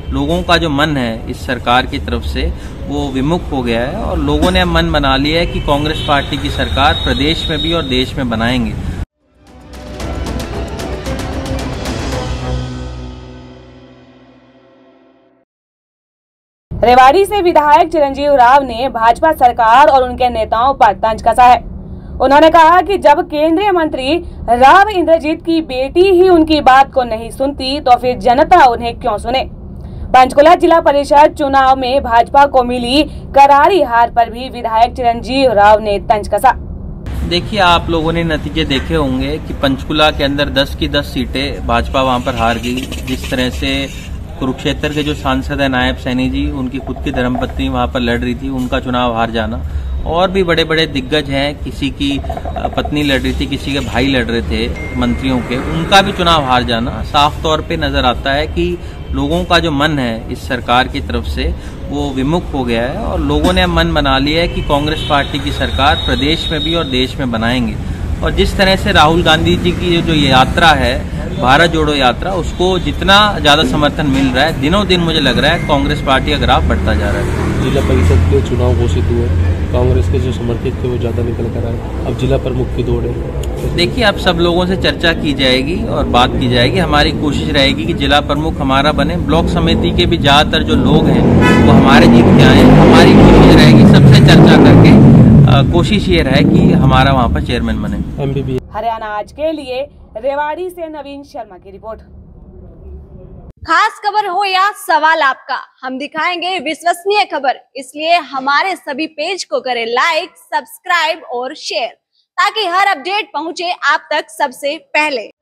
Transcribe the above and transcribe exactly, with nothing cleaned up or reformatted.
लोगों का जो मन है इस सरकार की तरफ से वो विमुख हो गया है और लोगों ने मन बना लिया है कि कांग्रेस पार्टी की सरकार प्रदेश में भी और देश में बनाएंगे। रेवाड़ी से विधायक चिरंजीव राव ने भाजपा सरकार और उनके नेताओं पर तंज कसा है। उन्होंने कहा कि जब केंद्रीय मंत्री राव इंद्रजीत की बेटी ही उनकी बात को नहीं सुनती तो फिर जनता उन्हें क्यों सुने। पंचकुला जिला परिषद चुनाव में भाजपा को मिली करारी हार पर भी विधायक चिरंजीव राव ने तंज कसा। देखिए, आप लोगों ने नतीजे देखे होंगे कि पंचकुला के अंदर दस की दस सीटें भाजपा वहां पर हार गई। जिस तरह से कुरुक्षेत्र के जो सांसद है नायब सैनी जी, उनकी खुद की धर्मपत्नी वहां पर लड़ रही थी, उनका चुनाव हार जाना। और भी बड़े बड़े दिग्गज हैं, किसी की पत्नी लड़ रही थी, किसी के भाई लड़ रहे थे मंत्रियों के, उनका भी चुनाव हार जाना साफ तौर पे नजर आता है कि लोगों का जो मन है इस सरकार की तरफ से वो विमुख हो गया है और लोगों ने मन बना लिया है कि कांग्रेस पार्टी की सरकार प्रदेश में भी और देश में बनाएंगे। और जिस तरह से राहुल गांधी जी की जो ये यात्रा है, भारत जोड़ो यात्रा, उसको जितना ज्यादा समर्थन मिल रहा है, दिनों दिन मुझे लग रहा है कांग्रेस पार्टी का ग्राफ बढ़ता जा रहा है। जिला परिषद के चुनाव घोषित हुए, कांग्रेस के जो समर्थित थे वो ज्यादा निकल कर आए, अब जिला प्रमुख की दौड़ है। देखिए, अब सब लोगों से चर्चा की जाएगी और बात की जाएगी। हमारी कोशिश रहेगी कि जिला प्रमुख हमारा बने। ब्लॉक समिति के भी ज्यादातर जो लोग हैं वो हमारे जीत के आए। हमारी कोशिश रहेगी सबसे चर्चा करके, आ, कोशिश ये रहे कि हमारा वहाँ पर चेयरमैन बने। एमबीबी हरियाणा आज के लिए रेवाड़ी से नवीन शर्मा की रिपोर्ट। खास खबर हो या सवाल आपका, हम दिखाएंगे विश्वसनीय खबर। इसलिए हमारे सभी पेज को करें लाइक, सब्सक्राइब और शेयर, ताकि हर अपडेट पहुंचे आप तक सबसे पहले।